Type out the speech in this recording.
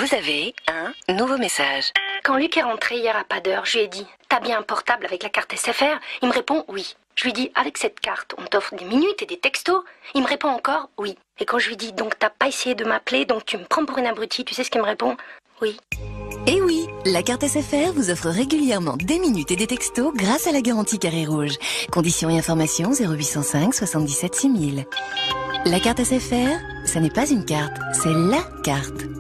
Vous avez un nouveau message. Quand Luc est rentré hier à pas d'heure, je lui ai dit « T'as bien un portable avec la carte SFR ?» Il me répond « Oui ». Je lui dis « Avec cette carte, on t'offre des minutes et des textos ?» Il me répond encore « Oui ». Et quand je lui dis « Donc t'as pas essayé de m'appeler, donc tu me prends pour une abrutie ?» Tu sais ce qu'il me répond ? « Oui ». Eh oui, la carte SFR vous offre régulièrement des minutes et des textos grâce à la garantie Carré Rouge. Conditions et informations 0805 77 6000. La carte SFR, ça n'est pas une carte, c'est la carte.